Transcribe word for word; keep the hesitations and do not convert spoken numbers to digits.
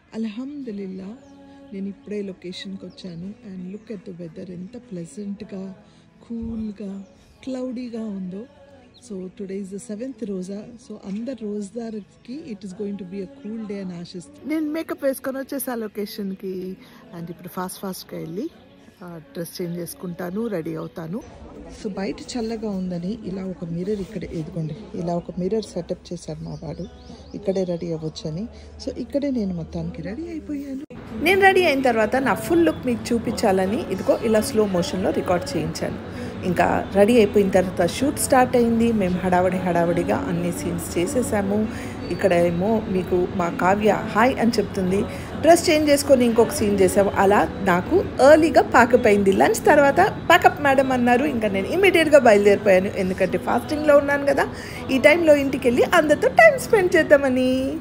అల్హమ్దులిల్లా నేను ఇప్పుడే లొకేషన్కి వచ్చాను. And look at the weather ఎంత ప్లెజెంట్గా, కూల్గా, క్లౌడీగా ఉందో. So today is the seventh roza. సో అందరు రోజుదారుకి it is going to be a cool day అని ఆశిస్తాను. నేను మేకప్ వేసుకొని వచ్చేసా లొకేషన్కి. అండ్ ఇప్పుడు ఫాస్ట్ ఫాస్ట్గా వెళ్ళి డ్రెస్ చేంజ్ చేసుకుంటాను, రెడీ అవుతాను. సో బయట చల్లగా ఉందని ఇలా ఒక మిర్రర్ ఇక్కడ ఎదుకోండి, ఇలా ఒక మిర్రర్ సెటప్ చేశాడు మా వాడు, ఇక్కడే రెడీ అవ్వచ్చని. సో ఇక్కడే నేను మొత్తానికి రెడీ అయిపోయాను. నేను రెడీ అయిన తర్వాత నా ఫుల్ లుక్ మీకు చూపించాలని ఇదిగో ఇలా స్లో మోషన్లో రికార్డ్ చేయించాను. ఇంకా రెడీ అయిపోయిన తర్వాత షూట్ స్టార్ట్ అయింది. మేము హడావడి హడావడిగా అన్ని సీన్స్ చేసేసాము. ఇక్కడ ఏమో మీకు మా కావ్య హాయ్ అని చెప్తుంది. డ్రెస్ చేంజ్ చేసుకొని ఇంకొక సీన్ చేసాము. అలా నాకు ఎర్లీగా ప్యాకప్ అయింది. లంచ్ తర్వాత ప్యాకప్ మేడం అన్నారు. ఇంకా నేను ఇమీడియట్గా బయలుదేరిపోయాను, ఎందుకంటే ఫాస్టింగ్లో ఉన్నాను కదా. ఈ టైంలో ఇంటికి వెళ్ళి అందరితో టైం స్పెండ్ చేద్దామని.